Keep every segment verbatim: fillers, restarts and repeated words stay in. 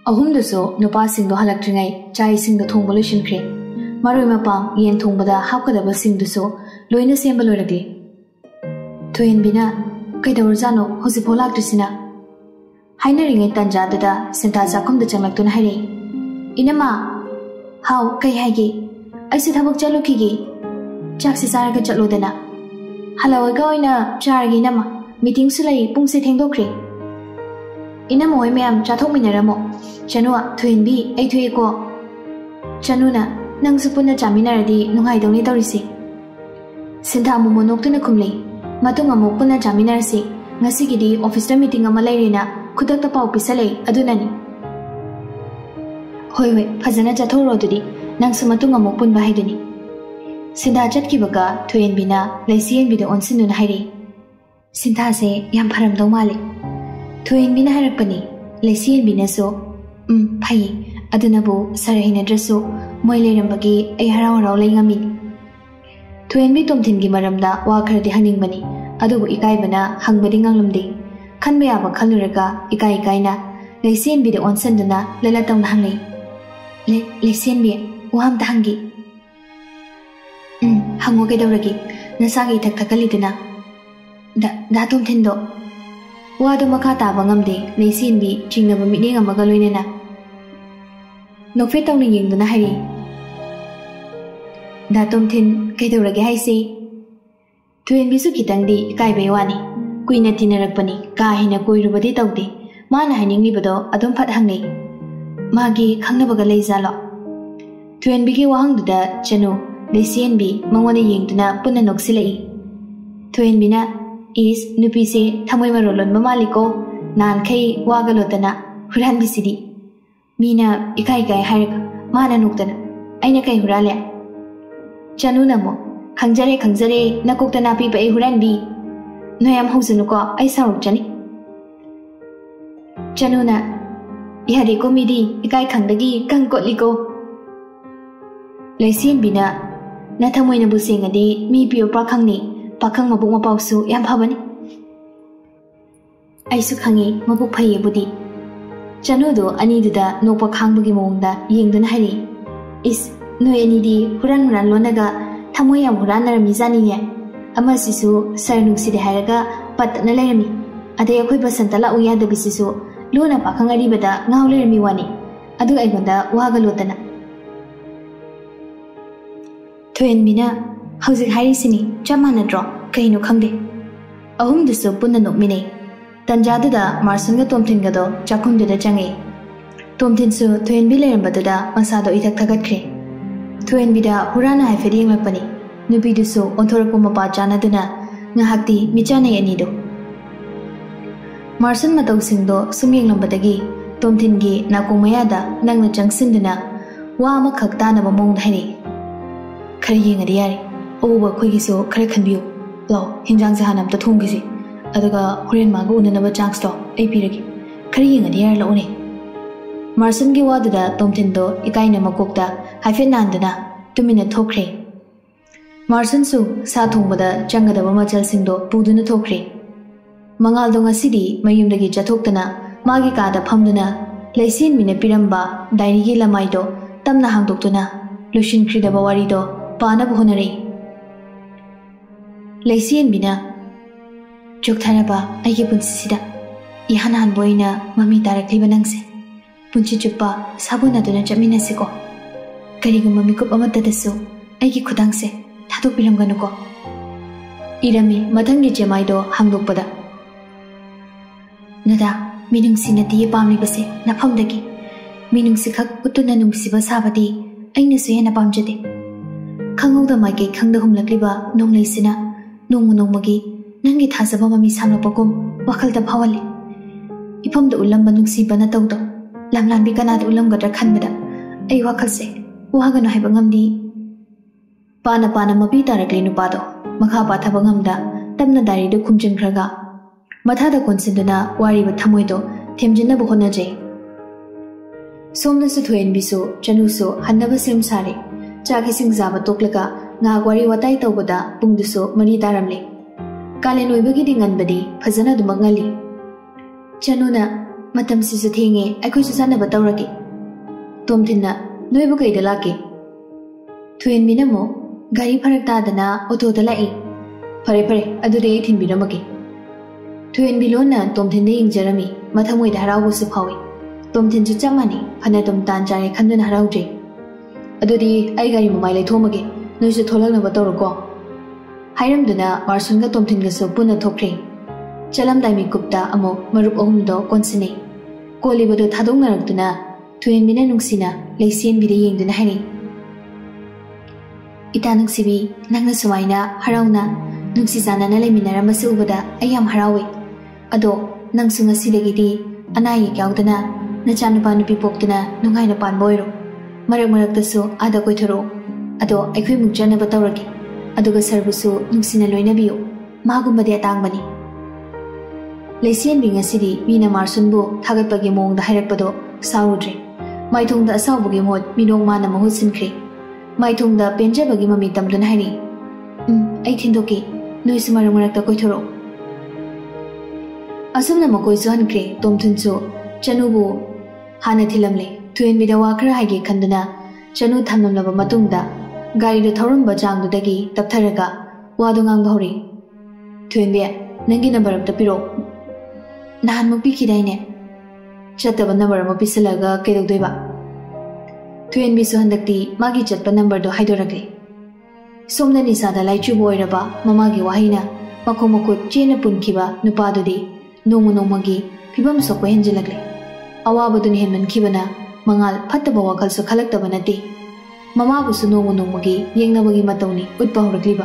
ꯑꯍꯨꯝꯗꯨꯁꯨ ꯅꯨꯄꯥꯁꯤꯡꯗꯣ ꯍꯜꯂꯛꯇ꯭ꯔꯤꯉꯩ ꯆꯥꯛ ꯏꯁꯤꯡꯗꯣ ꯊꯣꯡꯕ ꯂꯣꯏꯁꯤꯟꯈ꯭ꯔꯦ꯫ ꯃꯔꯣꯏ ꯃꯄꯥꯡ ꯌꯦꯟ ꯊꯣꯡꯕꯗ ꯍꯥꯞꯀꯗꯕꯁꯤꯡꯗꯨꯁꯨ ꯂꯣꯏꯅ ꯁꯦꯝꯕ ꯂꯣꯏꯔꯛꯂꯤ꯫ ꯊꯣꯏꯍꯟꯕꯤꯅ ꯀꯩꯗꯧꯔꯖꯥꯠꯅꯣ ꯍꯧꯖꯤꯛꯐꯥꯎ ꯂꯥꯛꯇ꯭ꯔꯤꯁꯤꯅ? ꯍꯥꯏꯅꯔꯤꯉꯩ ꯇꯟꯖꯥꯗꯨꯗ ꯁꯤꯟꯊꯥ ꯆꯥꯛꯈꯨꯝꯗ ꯆꯪꯂꯛꯇꯨꯅ ꯍꯥꯏꯔꯛꯏ, "ꯏꯅꯝꯃ." "ꯍꯥꯎ, ꯀꯩ ꯍꯥꯏꯒꯦ?" "ꯑꯩꯁꯨ ꯊꯕꯛ ꯆꯠꯂꯨꯈꯤꯒꯦ, ꯆꯥꯛꯁꯤ ꯆꯥꯔꯒ ꯆꯠꯂꯣꯗꯅ." "ꯍꯜꯂꯛꯑꯒ ꯑꯣꯏꯅ ꯆꯥꯔꯒꯦ ꯏꯅꯝꯃ, ꯃꯤꯇꯤꯡꯁꯨ ꯂꯩ, ꯄꯨꯡꯁꯦ ꯊꯦꯡꯗꯣꯛꯈ꯭ꯔꯦ." "ꯏꯅꯝꯃ ꯍꯣꯏ ꯃꯌꯥꯝ ꯆꯥꯊꯣꯛꯃꯤꯟꯅꯔꯝꯃꯣ." "ꯆꯅꯨ, ꯊꯣꯏꯍꯟꯕꯤ, ꯑꯩ ꯊꯣꯛꯑꯦꯀꯣ." "ꯆꯅꯨꯅ ꯅꯪꯁꯨ ꯄꯨꯟꯅ ꯆꯥꯃꯤꯟꯅꯔꯗꯤ ꯅꯨꯡꯉꯥꯏꯗꯧꯅꯤ ꯇꯧꯔꯤꯁꯦ." ꯁꯤꯟꯊꯥ ꯃꯣꯃꯣ ꯅꯣꯛꯇꯨꯅ ꯈꯨꯝꯂꯤ, "ꯃꯇꯨꯡ ꯑꯃꯨꯛ ꯄꯨꯟꯅ ꯆꯥꯃꯤꯟꯅꯔꯁꯤ, ꯉꯁꯤꯒꯤꯗꯤ ꯑꯣꯐꯤꯁꯇ ꯃꯤꯇꯤꯡ ꯑꯃ ꯂꯩꯔꯦꯅ ꯈꯨꯗꯛꯇ ꯄꯥꯎ ꯄꯤꯁꯜꯂꯛꯏ, ꯑꯗꯨꯅꯅꯤ." "ꯍꯣꯏ ꯍꯣꯏ, ꯐꯖꯅ ꯆꯠꯊꯣꯛꯔꯣ ꯑꯗꯨꯗꯤ, ꯅꯪꯁꯨ ꯃꯇꯨꯡ ꯑꯃꯨꯛ ꯄꯨꯟꯕ ꯍꯥꯏꯗꯨꯅꯤ." ꯁꯤꯟꯊꯥ ꯆꯠꯈꯤꯕꯒ ꯊꯣꯏꯍꯟꯕꯤꯅ ꯂꯩꯁꯤꯌꯦꯟꯕꯤꯗ ꯑꯣꯟꯁꯤꯟꯗꯨꯅ ꯍꯥꯏꯔꯛꯏ, "ꯁꯤꯟꯊꯥꯁꯦ ꯌꯥꯝ ꯐꯔꯝꯗꯧ ꯃꯥꯜꯂꯤ." ꯊꯣꯏꯍꯟꯕꯤꯅ ꯍꯥꯏꯔꯛꯄꯅꯤ꯫ ꯂꯩꯁꯤꯌꯦꯟꯕꯤꯅꯁꯨ, "ꯎꯝ, ꯐꯩꯌꯦ, ꯑꯗꯨꯅꯕꯨ ꯁꯔ ꯍꯩꯅꯗ꯭ꯔꯁꯨ ꯃꯣꯏ ꯂꯩꯔꯝꯕꯒꯤ ꯑꯩ ꯍꯔꯥꯎ ꯍꯔꯥꯎ ꯂꯩ ꯉꯝꯃꯤꯅꯤ." ꯊꯣꯏꯍꯟꯕꯤ ꯇꯣꯝꯊꯤꯟꯒꯤ ꯃꯔꯝꯗ ꯋꯥ ꯈꯔꯗꯤ ꯍꯪꯅꯤꯡꯕꯅꯤ, ꯑꯗꯨꯕꯨ ꯏꯀꯥꯏꯕꯅ ꯍꯪꯕꯗꯤ ꯉꯝꯂꯝꯗꯦ꯫ ꯈꯟꯕ ꯌꯥꯕ ꯈꯜꯂꯨꯔꯒ ꯏꯀꯥꯏ ꯏꯀꯥꯏꯅ ꯂꯩꯁꯤꯌꯦꯟꯕꯤꯗ ꯑꯣꯟꯁꯤꯟꯗꯨꯅ ꯂꯩꯂꯇꯧꯅ ꯍꯪꯂꯛꯏ, "ꯂꯩꯁꯤꯌꯦꯟꯕꯤ, ꯋꯥ ꯑꯝꯇ ꯍꯪꯒꯦ." "ꯎꯝ, ꯍꯪꯉꯣ, ꯀꯩꯗꯧꯔꯒꯦ? ꯅꯁꯥꯒꯤ ꯏꯊꯛ ꯊꯛꯀꯜꯂꯤꯗꯨꯅ." ꯗꯥ ꯇꯣꯝꯊꯤꯟꯗꯣ." ꯋꯥꯗꯣ ꯃꯈꯥ ꯇꯥꯕ ꯉꯝꯗꯦ ꯂꯩꯁꯤꯌꯦꯟꯕꯤ ꯆꯤꯡꯅꯕ ꯃꯤꯠꯌꯦꯡ ꯑꯃꯒ ꯂꯣꯏꯅꯅ ꯅꯣꯛꯐꯦꯠ ꯇꯧꯅ ꯌꯦꯡꯗꯨꯅ ꯍꯥꯏꯔꯛꯏ, "ꯗꯥ ꯇꯣꯝꯊꯤꯟ, ꯀꯩꯗꯧꯔꯒꯦ ꯍꯥꯏꯁꯤ?" ꯊꯣꯏꯍꯟꯕꯤꯁꯨ ꯈꯤꯇꯪꯗꯤ ꯏꯀꯥꯏꯕꯩ ꯋꯥꯅꯤ, ꯀꯨꯏꯅ ꯇꯤꯟꯅꯔꯛꯄꯅꯤ, ꯀꯥ ꯍꯦꯟꯅ ꯀꯣꯏꯔꯨꯕꯗꯤ ꯇꯧꯗꯦ꯫ ꯃꯥꯅ ꯍꯥꯏꯅꯤꯡꯂꯤꯕꯗꯣ ꯑꯗꯨꯝ ꯐꯠ ꯍꯪꯅꯩ, "ꯃꯥꯒꯤ ꯈꯪꯅꯕꯒ ꯂꯩꯖꯥꯠꯂꯣ?" ꯊꯣꯏꯍꯟꯕꯤꯒꯤ ꯋꯥꯍꯪꯗꯨꯗ ꯆꯅꯨ, ꯂꯩꯁꯤꯌꯦꯟꯕꯤ ꯃꯉꯣꯟꯗ ꯌꯦꯡꯗꯨꯅ ꯄꯨꯟꯅ ꯅꯣꯛꯁꯤꯜꯂꯛꯏ꯫ ꯊꯣꯏꯍꯟꯕꯤꯅ, "ꯏꯁ, ꯅꯨꯄꯤꯁꯦ ꯊꯃꯣꯏ ꯃꯔꯣ ꯂꯣꯟꯕ ꯃꯥꯜꯂꯤꯀꯣ, ꯅꯍꯥꯟꯈꯩ ꯋꯥꯒ ꯂꯣꯠꯇꯅ, ꯍꯨꯔꯥꯟꯕꯤꯁꯤꯗꯤ." ꯃꯤꯅ ꯏꯀꯥꯏ ꯏꯀꯥꯏ ꯍꯥꯏꯔꯒ ꯃꯥꯅ ꯅꯣꯛꯇꯅ, "ꯑꯩꯅ ꯀꯩ ꯍꯨꯔꯥꯜꯂꯦ?" ꯆꯅꯨꯅ ꯑꯃꯨꯛ, "ꯈꯪꯖꯔꯦ ꯈꯪꯖꯔꯦ, ꯅꯀꯣꯛꯇ ꯅꯥꯄꯤꯕ ꯑꯩ ꯍꯨꯔꯥꯟꯕꯤ. ꯅꯣꯏ ꯌꯥꯝ ꯍꯧꯖꯅꯨꯀꯣ, ꯑꯩ ꯁꯥꯎꯔꯛꯆꯅꯤ." ꯆꯅꯨꯅ, "ꯌꯥꯗꯦꯀꯣ ꯃꯤꯗꯤ, ꯏꯀꯥꯏ ꯈꯪꯗꯒꯤ ꯀꯪ ꯀꯣꯠꯂꯤꯀꯣ." ꯂꯩꯁꯤꯌꯦꯟꯕꯤꯅ, "ꯅꯊꯃꯣꯏꯅꯕꯨ ꯁꯦꯡꯉꯗꯤ ꯃꯤ ꯄꯤꯕ ꯄꯥꯈꯪꯅꯤ, ꯄꯥꯈꯪ ꯃꯕꯨꯛ ꯃꯄꯥꯎꯁꯨ ꯌꯥꯝ ꯐꯕꯅꯤ." "ꯑꯩꯁꯨ ꯈꯪꯉꯤ, ꯃꯕꯨꯛ ꯐꯩꯌꯦꯕꯨꯗꯤ." ꯆꯅꯨꯗꯣ ꯑꯅꯤꯗꯨꯗ ꯅꯣꯛꯄ ꯈꯥꯡꯕꯒꯤ ꯃꯑꯣꯡꯗ ꯌꯦꯡꯗꯨꯅ ꯍꯥꯏꯔꯛꯏ, "ꯏꯁ, ꯅꯣꯏ ꯑꯅꯤꯗꯤ ꯍꯨꯔꯥꯟ ꯍꯨꯔꯥꯟ ꯂꯣꯟꯅꯒ ꯊꯃꯣꯏ ꯌꯥꯝ ꯍꯨꯔꯥꯟꯅꯔꯝꯃꯤꯖꯥꯠꯅꯤꯅꯦ꯫ ꯑꯃꯁꯤꯁꯨ ꯁꯔ ꯅꯨꯡꯁꯤꯗꯦ ꯍꯥꯏꯔꯒ ꯄꯠꯇꯅ ꯂꯩꯔꯝꯃꯤ, ꯑꯗꯩ ꯑꯩꯈꯣꯏ ꯕꯁꯟꯇ ꯂꯥꯛꯎ ꯌꯥꯗꯕꯤꯁꯤꯁꯨ ꯂꯣꯟꯅ ꯄꯥꯈꯪ ꯑꯔꯤꯕꯗ ꯉꯥꯎ ꯂꯩꯔꯝꯃꯤ ꯋꯥꯅꯤ, ꯑꯗꯨ ꯑꯩꯉꯣꯟꯗ ꯋꯥꯒ ꯂꯣꯠꯇꯅ." ꯊꯣꯏꯍꯟꯕꯤꯅ, "ꯍꯧꯖꯤꯛ ꯍꯥꯏꯔꯤꯁꯤꯅꯤ, ꯆꯞ ꯃꯥꯟꯅꯗ꯭ꯔꯣ? ꯀꯩꯅꯣ ꯈꯪꯗꯦ." ꯑꯍꯨꯝꯗꯨꯁꯨ ꯄꯨꯟꯅ ꯅꯣꯛꯃꯤꯟꯅꯩ꯫ ꯇꯟꯖꯥꯗꯨꯗ ꯃꯥꯔꯁꯟꯒ ꯇꯣꯝꯊꯤꯟꯒꯗꯣ ꯆꯥꯛꯈꯨꯝꯗꯨꯗ ꯆꯪꯉꯛꯏ꯫ ꯇꯣꯝꯊꯤꯟꯁꯨ ꯊꯣꯏꯍꯟꯕꯤ ꯂꯩꯔꯝꯕꯗꯨꯗ ꯃꯁꯥꯗꯣ ꯏꯊꯛ ꯊꯛꯀꯠꯈ꯭ꯔꯦ꯫ ꯊꯣꯏꯍꯟꯕꯤꯗ ꯍꯨꯔꯥꯟꯅ ꯍꯥꯏꯐꯦꯠ ꯌꯦꯡꯂꯛꯄꯅꯤ꯫ ꯅꯨꯄꯤꯗꯨꯁꯨ ꯑꯣꯟꯊꯣꯔꯛꯄ ꯃꯄꯥ ꯆꯥꯟꯅꯗꯨꯅ ꯉꯥꯏꯍꯥꯛꯇꯤ ꯃꯤꯆꯥꯟꯅꯩ ꯑꯅꯤꯗꯣ꯫ ꯃꯥꯔꯁꯟ ꯃꯇꯧꯁꯤꯡꯗꯣ ꯁꯨꯝ ꯌꯦꯡꯂꯝꯕꯗꯒꯤ ꯇꯣꯝꯊꯤꯟꯒꯤ ꯅꯥꯀꯣꯡ ꯃꯌꯥꯗ ꯅꯪꯅ ꯆꯪꯁꯤꯟꯗꯨꯅ ꯋꯥ ꯑꯃꯈꯛ ꯇꯥꯅꯕ ꯃꯑꯣꯡꯗ ꯍꯥꯏꯔꯛꯏ, "ꯈꯔ ꯌꯦꯡꯉꯗꯤ ꯌꯥꯔꯦ, ꯑꯎꯕ ꯑꯩꯈꯣꯏꯒꯤꯁꯨ ꯈꯔ ꯈꯟꯕꯤꯌꯨ. ꯂꯥꯎ, ꯍꯤꯟꯖꯥꯡꯁꯦ ꯍꯥꯟꯅ ꯑꯝꯇ ꯊꯣꯡꯈꯤꯁꯤ, ꯑꯗꯨꯒ ꯍꯣꯔꯦꯟ ꯃꯥꯒ ꯎꯅꯅꯕ ꯆꯥꯟꯁꯇꯣ ꯑꯩ ꯄꯤꯔꯒꯦ. ꯈꯔ ꯌꯦꯡꯉꯗꯤ ꯌꯥꯔꯦ, ꯂꯥꯛꯎꯅꯦ." ꯃꯥꯔꯁꯟꯒꯤ ꯋꯥꯗꯨꯗ ꯇꯣꯝꯊꯤꯟꯗꯣ ꯏꯀꯥꯏꯅ ꯃꯀꯣꯛꯇ ꯍꯥꯏꯐꯦꯠ ꯅꯥꯟꯗꯨꯅ ꯇꯨꯃꯤꯟꯅ ꯊꯣꯛꯈ꯭ꯔꯦ꯫ ꯃꯥꯔꯁꯟꯁꯨ ꯁꯥ ꯊꯣꯡꯕꯗ ꯆꯪꯒꯗꯕ ꯃꯆꯜꯁꯤꯡꯗꯣ ꯄꯨꯗꯨꯅ ꯊꯣꯛꯈ꯭ꯔꯦ꯫ ꯃꯉꯥꯜꯗꯣ ꯉꯁꯤꯗꯤ ꯃꯌꯨꯝꯗꯒꯤ ꯆꯠꯊꯣꯛꯇꯅ ꯃꯥꯒꯤ ꯀꯥꯗ ꯐꯝꯗꯨꯅ ꯂꯩꯁꯤꯌꯦꯟꯕꯤꯅ ꯄꯤꯔꯝꯕ ꯗꯥꯏꯔꯤꯒꯤ ꯂꯃꯥꯏꯗꯣ ꯇꯞꯅ ꯍꯥꯡꯗꯣꯛꯇꯨꯅ ꯂꯣꯏꯁꯤꯟꯈ꯭ꯔꯤꯗꯕ ꯋꯥꯔꯤꯗꯣ ꯄꯥꯅꯕ ꯍꯣꯠꯅꯔꯛꯏ꯫ ꯂꯩꯁꯤꯌꯦꯟꯕꯤꯅ, "ꯆꯣꯛꯊꯔꯕ ꯑꯩꯒꯤ ꯄꯨꯟꯁꯤꯁꯤꯗ ꯏꯍꯥꯟ ꯍꯥꯟꯕ ꯑꯣꯏꯅ ꯃꯃꯤ ꯇꯥꯔꯛꯂꯤꯕ ꯅꯪꯁꯦ, ꯄꯨꯟꯁꯤ ꯆꯨꯞꯄ ꯁꯥꯕꯨꯅꯗꯨꯅ ꯆꯠꯃꯤꯟꯅꯁꯤꯀꯣ. ꯀꯔꯤꯒꯨꯝꯕ ꯃꯤꯀꯨꯞ ꯑꯃꯠꯇꯗꯁꯨ ꯑꯩꯒꯤ ꯈꯨꯗꯥꯡꯁꯦ ꯊꯥꯗꯣꯛꯄꯤꯔꯝꯒꯅꯨꯀꯣ." ꯏꯔꯝꯃꯤ ꯃꯊꯪꯒꯤ ꯆꯦꯃꯥꯏꯗꯣ ꯍꯥꯡꯗꯣꯛꯄꯗ, "ꯅꯗꯥ, ꯃꯤꯅꯨꯡꯁꯤ ꯅꯠꯇꯤꯌꯦ ꯄꯥꯝꯂꯤꯕꯁꯦ ꯅꯐꯝꯗꯒꯤ. ꯃꯤꯅꯨꯡꯁꯤꯈꯛ ꯎꯠꯇꯨꯅ ꯅꯨꯡꯁꯤꯕ ꯁꯥꯕꯗꯤ ꯑꯩꯅꯁꯨ ꯍꯦꯟꯅ ꯄꯥꯝꯖꯗꯦ. ꯈꯪꯍꯧꯗ ꯃꯥꯏꯀꯩ ꯈꯪꯗ ꯍꯨꯝꯂꯛꯂꯤꯕ ꯅꯣꯡꯂꯩꯁꯤꯅ ꯅꯣꯡꯃ ꯅꯣꯡꯃꯒꯤ ꯅꯪꯒꯤ ꯊꯥꯖꯕ ꯃꯃꯤ ꯁꯥꯝꯂꯛꯄꯒꯨꯝ ꯋꯥꯈꯜꯗ ꯐꯥꯎꯍꯜꯂꯤ. ꯏꯐꯝꯗ ꯎꯠꯂꯝꯕ ꯅꯨꯡꯁꯤꯕ ꯅꯇꯧꯗꯣ ꯂꯝꯂꯥꯟꯕꯤ ꯀꯅꯥꯗ ꯎꯠꯂꯝꯒꯗ꯭ꯔꯥ ꯈꯟꯕꯗ ꯑꯩ ꯋꯥꯈꯜꯁꯦ ꯋꯥꯒꯅꯨ ꯍꯥꯏꯕ ꯉꯝꯗꯤ." ꯄꯥꯅ ꯄꯥꯅ ꯃꯄꯤ ꯇꯥꯔꯛꯂꯤ ꯅꯨꯄꯥꯗꯣ ꯃꯈꯥ ꯄꯥꯊꯕ ꯉꯝꯗ ꯇꯞꯅ ꯗꯥꯏꯔꯤꯗꯨ ꯈꯨꯝꯖꯤꯟꯈ꯭ꯔꯒ ꯃꯊꯥꯗ ꯀꯣꯟꯁꯤꯟꯗꯨꯅ ꯋꯥꯔꯤꯕ ꯊꯃꯣꯏꯗꯣ ꯊꯦꯝꯖꯤꯟꯅꯕ ꯍꯣꯠꯅꯖꯩ꯫ ꯁꯣꯝꯗꯁꯨ ꯊꯣꯏꯍꯟꯕꯤꯁꯨ ꯆꯅꯨꯁꯨ ꯍꯟꯅꯕ ꯁꯦꯝ ꯁꯥꯔꯦ꯫ ꯆꯥꯛ ꯏꯁꯤꯡ ꯆꯥꯕ ꯇꯣꯛꯂꯒ ꯉꯥꯏꯍꯥꯛ ꯋꯥꯔꯤ ꯋꯥꯇꯥꯏ ꯇꯧꯕꯗ ꯄꯨꯡꯗꯨꯁꯨ ꯃꯔꯤ ꯇꯥꯔꯝꯂꯦ꯫ ꯀꯥꯂꯦꯟ ꯑꯣꯏꯕꯒꯤꯗꯤ ꯉꯟꯕꯗꯤ ꯐꯖꯅ ꯑꯗꯨꯃꯛ ꯉꯜꯂꯤ꯫ ꯆꯅꯨꯅ, मतम सिसु थेंगे अखोई सु सानब तौरगे तोमथिना नोइबु कइदा लाके थुएन मिनमो गाड़ी फरक तादना ऑटो दा लाई फरे फरे अदुदे थिन बिरमगे थुएन बिलोना तोमथिन दे इंजरमी मथमोइ दा हरावो सु फावे तोमथिन सु चमानी फना तोम तान जारे खंदना हरावजे अदुदी आई गाड़ी ममाइ ले थोमगे नोइसु थोलगना बतौरको हाइरमदना मार्सुनगा तोमथिनगा सु पुना थोख्रे चलम दाइमी कुप्ता अमो मरुप अहुमदो कोनसिने कोलिबदो थादोंगनरक्तुना थुएन मिना नुंगसिना लेसियन बिदे येंगदुना हाइने इता नुंगसिबी नंगना सुमाइना हराउना नुंगसि जानाना लेमिनारमसे उबदा आई याम हरावे अदो नंगसु ngasiदगिदी अनाय यावदना नचानुपा नुपि पोक्तुना नुंगाइना पानबो ओइरो मरक मरक्तसु आदा कोइथरो अदो अखोइ मुक्जना बतौरगे अदुगा सरबुसु नुंगसिना लोइनबियो मागुमबदे अतांगबनी लेसियन बिंगसिदी मीना मार्सुनबु थागतपगे मोंगदा हाइरकपदो साउद्रे माइथोंगदा असाउबुगे मोद मिनोंग माना महु सिनख्रे माइथोंगदा पेंजबगे ममी तमदुन हाइनी उम आई थिंदोके नोइसु मरक मरक्ता कोइथरो असुमना मकोइसु हनख्रे तोमथुनसु चनुबु हाना थिलमले थुएन बिदा वाखरा हाइगे खंदना चनु थमनमलबा मतुंगदा गाड़ीदो थौरंबा चांगदुदगी तपथरगा वादो ngang hori थुएन बे नंगी नंबर अमता पिरो नान मुपी खिदाइने चतब नंबर अमो पिसलगा केदोदोइबा थुएन बिसु हंदक्ति मागी चतप नंबर दो हाइदोरगले सोमना निसादा लाइचुबो ओइरबा ममागी वाहिना मखो मखो चेना पुनखिबा नुपादुदी नोंगु नोंगमगी फिबम सोको हेंजिलगले अवाबदुनि हेमनखिबना मंगाल फत्तबा वाखलसु खलक्तबा नते ममाबुसु नोंगु नोंगमगी येंगनबगी मतौनी उत्पा होरगलिबा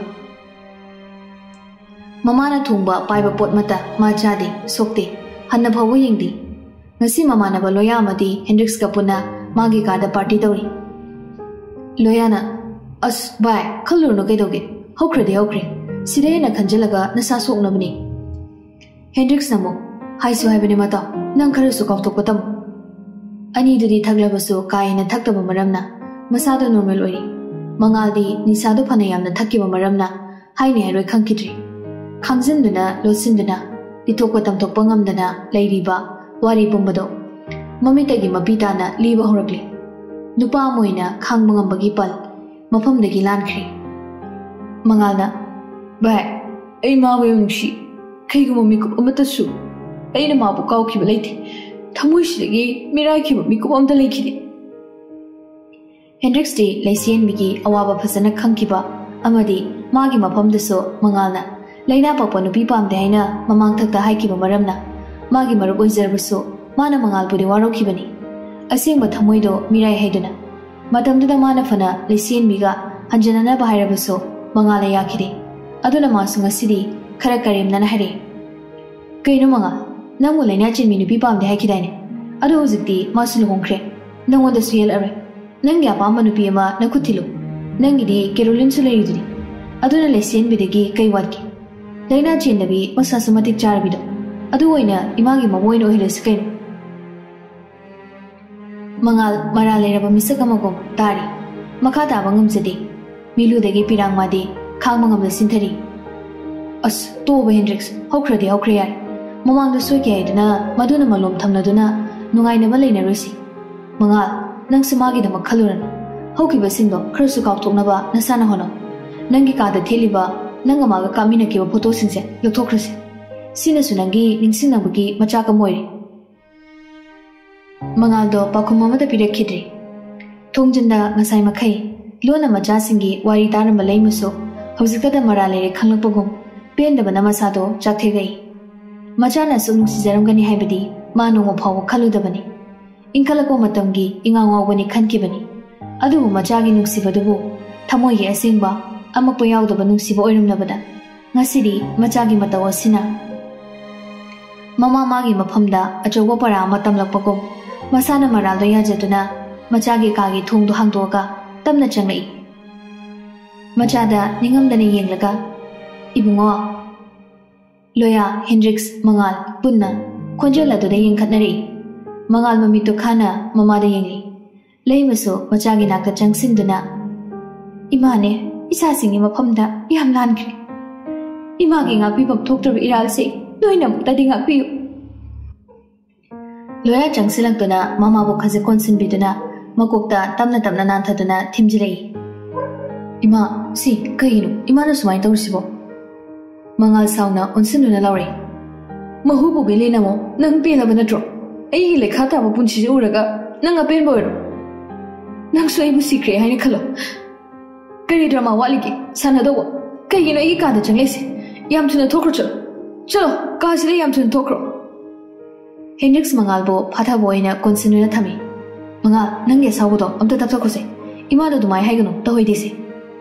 ममाना थोंबा पाइबा पोट मता मा चादे सोक्ते हन्ना फावो येंगदी ngasi mamanaba loya amadi hendrix ka puna magi kada party tawri loya na as bai khalur no kaidoge hokre de hokre sire na khanjalaga nasa soknabni hendrix namo haisu haibani mata nang khara su kawtok patam ani dudi thaglabasu kaina thaktaba maramna masado normal ori mangaldi nisado phana yamna thakkiba maramna haine haroi khangkidri khangzinduna losinduna ditokpa tamtokpa ngamdana leiriba वारी पुंबदो ममितगी मपीताना लीबा होरगले नुपा Moina खांग मंगंबगी पल मफमदगी लानख्रे मंगालना bye ए माबे नुंसी खैगु ममिकुप अमतसु एना माबु काउखिबा लेथि थमुइसिदगी मिराइखिबा मिकुप अमता लेखिदे Hendricks दे लेसियन बिगी अवाबा फसना खंखिबा अमदी मागी मफमदसो मंगालना लेना पपा नुपी पामदे हाइना ममांग थक्ता हाइखिबा मरमना मागी मरुप ओइजरबसु माना मंगालपुदे वारोखिबनी असेंबा थमोइदो मिराइ हाइदुना मतमदुदा माना फना लेसियन बिगा हंजनना बाहाइरबसु मंगाला याखिदे अदुना मासु ngasiदी खरा करेमना हाइरे कइनो मंगा नंगु लेना चिनमि नुपि पामदे हाइखिदाइने अदु हुजिक्ति मासु लुहोंख्रे नंगोदा सुयल अरे नंगी अपाम नुपि अमा नखुथिलो नंगिदि केरोलिन सु लेरिदुनि अदुना लेसियन बिदगी कई वाटकी लेना चिनदबि मसासु मतिक चारबिदो अदु ओइना इमागी ममोइन ओहिलेस कैन मंगाल मरा लेरबा मिसक अमगोम तारी मखा ताबा ngamjade मिलुदगी पिरांग मादे खांग मंगमदा सिंथरी अस तोबा हेंड्रिक्स हौख्रदे हौख्रे यार ममांगदा सोइके आइदना मदुना मलोम थमनदुना नुंगाइनबा लेनरोसि मंगाल नंग समागी दम खलुरन हौकिबा सिंदो खरसु काउथोकनबा नसाना होनो नंगी कादा थेलिबा नंगा मागा कामिना केबा फोटो सिंसे लथोख्रसे सिना सुनंगी निंसिंगनबगी मचाक मोइरे मंगालदो पाखुम अमदा पिरखिद्रे थोंजंदा ngасai मखै लोना मचासिंगी वारी तारम लैमसो हौजिकदा मरा लेरे खंगलपगुम पेंदबना मसादो चाथेगै मचाना सुनुसि जरमगनि हाइबदी मानोंग फाव खलुदबनी इंखलको मतमगी इंगांगावगनि खनकिबनी अदु मचागी नुसिबदुबु थमोयगे असेंबा अमकपो यावदबा नुसिबा ओइरमनबदा ngасidi मचागी मतव असिना ममा मागी मफमदा अचौबा परा अमा तमलकपगुम मसाना मरालदो याजदुना मचागी कागी थोंदो हांदोगा तमना चंगई मचादा निंगमदने येंगलगा इबुंगो लोया हेंड्रिक्स मंगाल पुन्ना खोंजल अदुदा येंखतनरी मंगाल ममितो खाना ममादा येंगली लेमसो मचागी नाका चंगसिंदुना इमाने इसासिंगी मफमदा याम लानख्रे इमागी ngapi bam thoktrब इराल से नोइना मुक्तादि ngapiu Loya changsilakduna mamabu khaje konsinbiduna makokta tamna tamna nanthaduna thimjilei. Ima si kainu imana sumai tawsibo. Mangal sauna onsinuna lauri. Mahubu gilena mo nang pela banatro. Ai le khata ba punchi uraga nang apen boy. Nang so ibu secret haine khalo. Kari drama waligi sanado kainu ai ka da changlese. Yam thuna thokro chalo. Chalo ka sile yam thuna thokro. Hendrix Mangalbo Pata Boyna Consinuna Tami. Manga Nanga Saudo, of the Tapsocose. Imado do my Hagano, Tohidisi.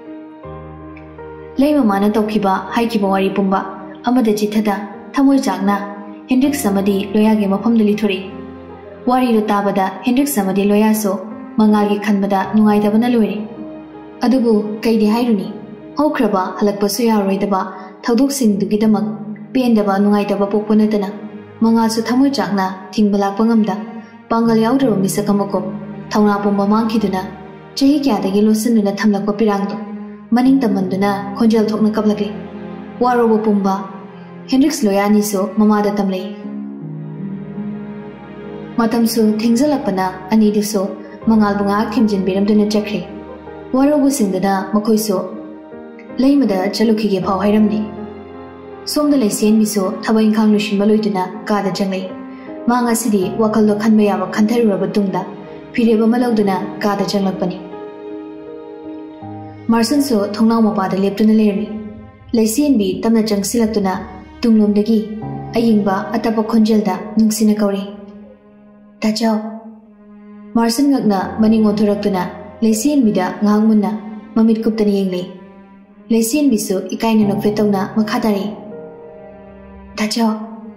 Lama Mana Tokiba, Haikibawari Pumba, Amada Jitada, Tamu Jagna, Hendrix Samadi, Loyagim upon the literary. Wari Tabada, Hendrix Samadi Loyaso, Mangagi Kanbada, Nuaida Banaluri. Adubu, Kaidi Hairuni, Hokraba, Halakbasuya Redaba, Tauduxing to Gidamak, Piendaba Nuaida Bapupunatana. Mangal su thamu chakna thingbalak pangamda pangal yaudro misakamako thauna pumba mangkhiduna chahi kyadagi losinuna thamlakpa pirangdo maning tamanduna khonjal thokna kablake warobo pumba Hendrix Loyani so mamada tamlei matam su thingjalakpana ani diso mangal bunga khimjin biramduna chakre warobo singdana makhoi so leimada chalukhige phau hairamni Som the Lycian Miso, Tabain Kang Lushin Maluduna, Gada Jangley. Manga City, Wakalo Kanbayava, Kantara Batunda, Pireba Maloduna, Gada Janglapani. Marson so, Tongamapa, the Leptuna Lermi. Lycian B, Tamna Jang Silatuna, Tunglum de Gi, Ayingba, Atapa Congelda, Nungsinakori. Tajao Marson Gagna, Maningo Turatuna, Lycian Bida, Ngangmuna, Mamit Kuptani Yingli. Lycian Biso, Ikaina of Fetona, Makatari. Tajao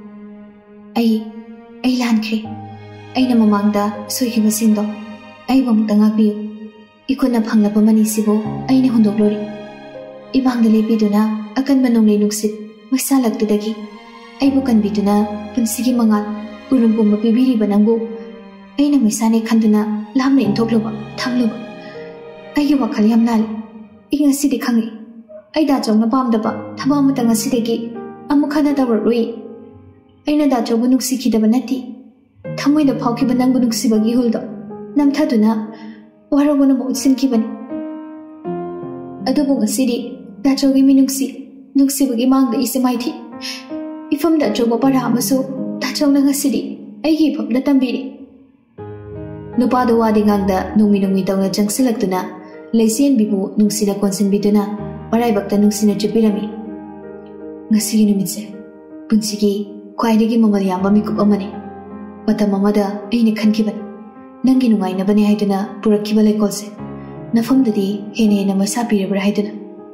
Ai, Ai Lankri, Aina Mamanda, Suhi Sindo, Ai Bamtangabi, Ikuna Pangla Manisibo, Aina Hundolori. Ibang the Lepiduna, Akan Manong Luxit, Masalak to Dagi, Aibukan Biduna, Punsigi Mangal, Urumpum Bibiri Banango, Aina Misane Kanduna, Lamne in Tokloba, Tamluba, Ayuwa Kaliam Nali, Inga City Kangi, Aida Jong Bamdaba, Tabamatanga City. Amukana da Rui. Aina da Jobunuxiki da Banati. Tamui the Poki Banangunuxi Bagi Huldo. Namtaduna, Warabona Sinkiban. Adobunga City, that Jogi Minuxi, Nuxi Bagi Mang the Isimighty. If I'm that Jobopara that Jonga City, I give up the Tambiri. Nupado Wadinganda, Numinumi Donga Jangsilactuna, Lycian Bibu, Nuxida Consin Biduna, or I bakta Nuxina Jupirami. Ngasi numitse punsigi khwaidagi mamal yamba mikup amani matam amada aina khankiban nangi nungaina bani haiduna purakkiba lekolse nafamdadi hene hena masa pirabra haiduna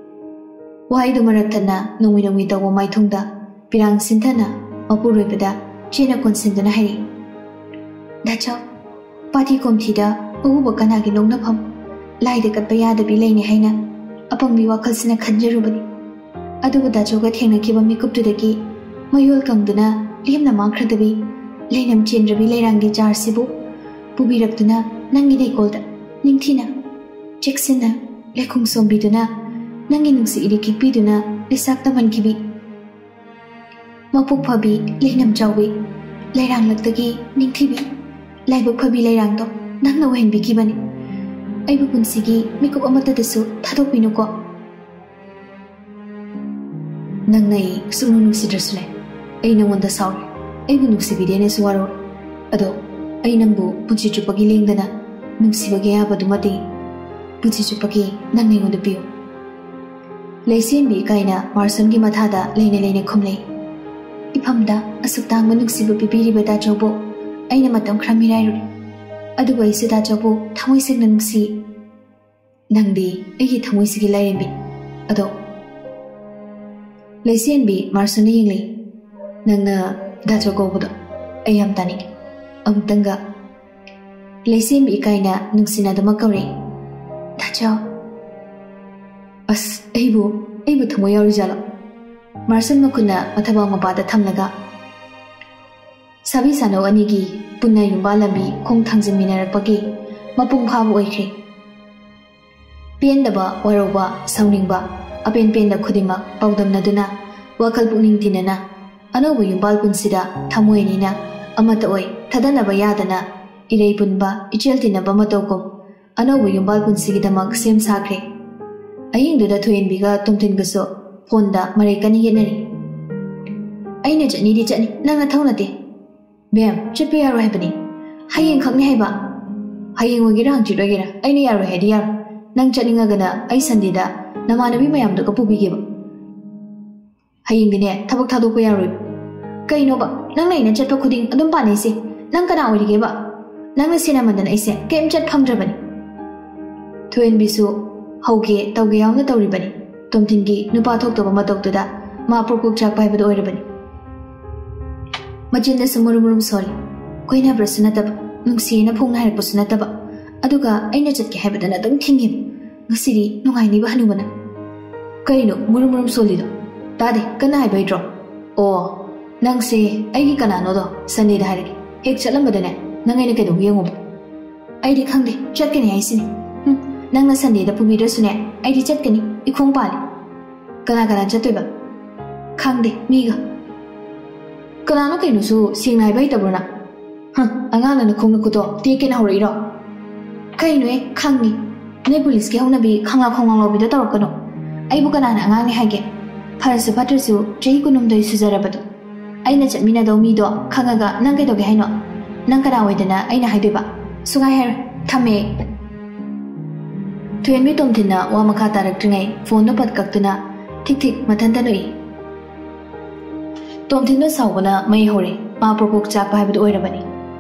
waidu maraktana nongi nongi tawo maithungda pirang sintana mapuroibada chena konsinduna hairi dacha pati komthida uba kanagi nongna pham laide katpa yadabi leini haina apangbi wakhalsina khanjarubani Adubu Dajoga Tangaki Mikup to the Gi, Mayul Kangduna, Liam the Mankradabi, Lenam Chindrabi Lerangi Jar Sibu, Bubi Raptuna, Nangi de Golda, Nintina, Jacksona, Lekung Sombiduna, Nanginusi Idiki Biduna, Lisakta Mankibi, Mapuk Pabi, Lenam Jawi, Lerang Laktagi, Nintibi, Laibu Pabi Lerangdo, Nangno Hen Bikibani, Aibukun Sigi, Mikup Amata the Su, Tatopinuko. Nang nai sunu nuksi drasle, ay nang wanda sawi, ay bu nuksi bidene suwaro, ado ay nang bu punci cupagi lingdana, nuksi bagaya badumati, punci cupagi nang nai wanda biyo. Lycian bi kaina Marson gi mathada leine leine khumlei. Iphamda asuktang manuksi bu bibiri bada jobo, ay na matam kramirai ruri, ado ba isida jobo thamoi singna nuksi, nang di ay gi thamoi sigi lairenbi, ado Lycian B, Marson Yingli. Nangna Dacho Gobudo. I am Tani. Am Tanga. Lycian B Kaina Nuxina the Makari. Dacho As Abu, Abu Tumoyo Rizalo. Marson Makuna, Mataba Mabada Tamnaga. Sabi Sano Anigi, Puna Yumbalambi, Kong Tangzin Minerapagi, Mapung Habu Eke. Piendaba, Waroba, Soundingba. Apen pen da khudima pawdam na duna wakal puning tinana anobu yumbal punsida thamoini na amata oi thadanaba yadana irei punba ichel tinaba matokom anobu yumbal punsigi damak sem sakre aying duda thoin biga tumthin gaso phone da marai kani yenari aina chani di chani nanga thawna te bem chitpe yaro hebani hayeng khakni haiba hayeng wagira hangchi rogira aina yaro hedi yar nang chaninga gana ai sande da namanabi mayam da kapu bigeba hayeng dine thabak thadu ko yaro kaino ba nang laina chatpa khuding adum panai se nang kana orige ba nang sina mandan aise kem chat phamdrabani thoin bisu hauge tawge yawna tawribani tomthingi nupa thok to ma tok da ma propuk chak pai bad oirabani machinda sumurum sorry koina brasna tab nungsi na phungna har pusna tab aduga aina chatke habadana dum thingim ngasiri nungai ni ba hanubana kaino murum solido tade kana hai baidro o nangse aigi kana no do sani da harigi hek chalam badane nangai ne kedo yengo aidi khangde chatkeni haisini nangna sani da pubi resune aidi chatkeni ikhong pali kana kana chattoiba khangde miga kana no kaino su singnai bai tabrona ha angana na khongna kuto teken hori ro kaino e khangi ne police ke hona bi khanga khonglang lo bi da tor kano ai bu kana na angang ni hage farsu patrasu jei kunum doi sujarabadu aina chatmina do mi do khangaga nang kai doge haino nang kana oidana aina haidiba sungai her thame thoen mi tomthina wa makha tarak tringai phone no pat kaktuna thik thik mathanda noi tomthina sawbana mai hore ma propok chak bai badu oirabani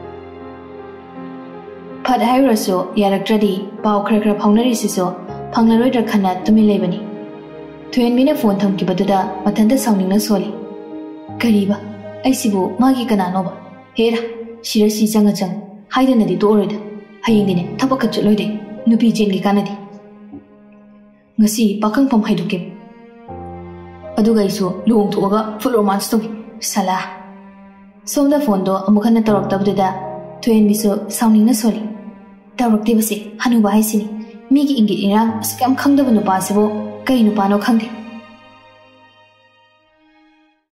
phat hairaso yaraktradi pau khra khra phaunari siso phanglaroi dra khana tumi lebani thoen mi na phone thamki baduda mathanda sawningna soli kariba aisibu magi kana no ba hera shira si changa chang haidana di to orida hayingdine thabak chaloide nupi jengi kanadi ngasi pakang pam haiduke aduga isu luong thuaga full romance to sala somda phone do amukhana tarak tabduda thoen biso sawningna soli tarak tibase hanuba haisini migi ingit irang skam khangda banu pasibo kai nu pano khangde